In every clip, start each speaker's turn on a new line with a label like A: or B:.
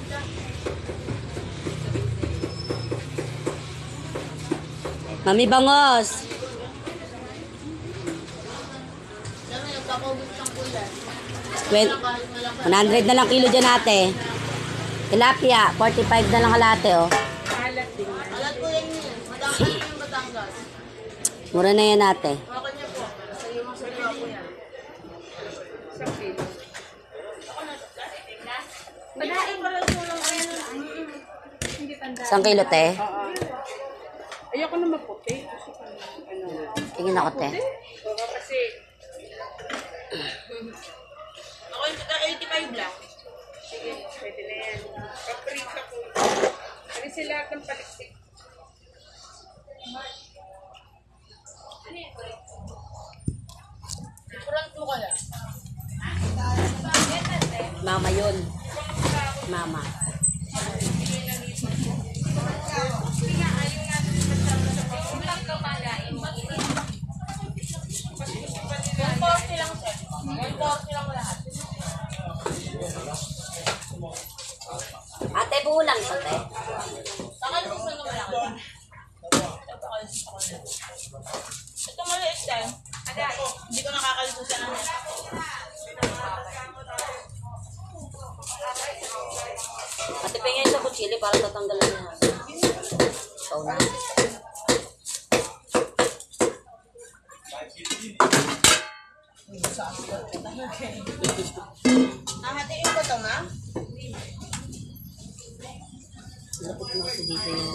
A: Mami Bangos. 100 na lang kilo dyan ate. Tilapia, 45 na lang kalate oh.
B: Alat din. Alat po yan yun. Madami yung Batangas.
A: Mura na yan ate.
B: Ako niya po. Sa iyo mga sarili po yan. Sa kilo. Padain pa lang po lang kayo. Hindi tanda.
A: 1 kilo te?
B: Oo. Ayoko na maputi. Kasi ano.
A: Tingin ako te.
B: Oo kasi. Ako yung 85 lang. Sige, pwede na yan. Paprika po. Ano sila lahat ng palistik? Kurang mo kaya?
A: Mama yun. Mama. Ate, buo lang ito, te.
B: Ito maliit din. Hindi ko nakakalisusan na.
A: Ate, pingin sa kutsili para tatanggalan niya. Ikaw na.
B: Hahatiin ko ito, ma?
A: Lapit mo kasi dito yung...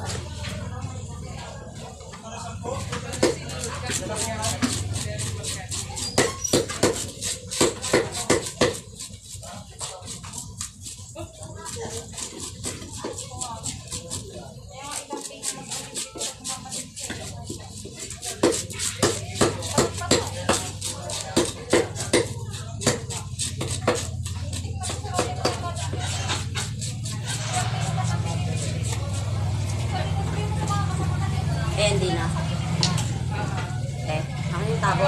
A: hindi na. Ako yung tabo.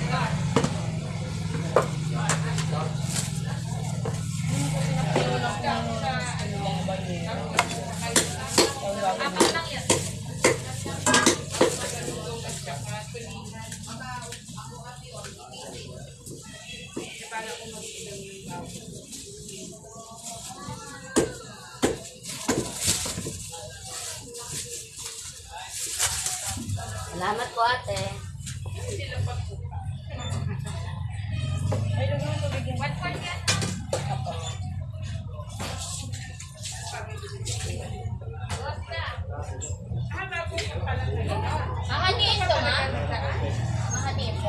A: Salamat po ate.
B: Makatiin to, ma? Makatiin po?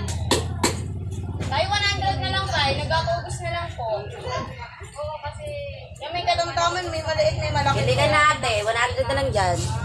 B: Tayo 100 na lang tayo. Nagkakaubos na lang po. Oo, kasi... Yung may katamtaman, may maliit, may malaki.
A: Hindi ka na ate. 100 na lang dyan.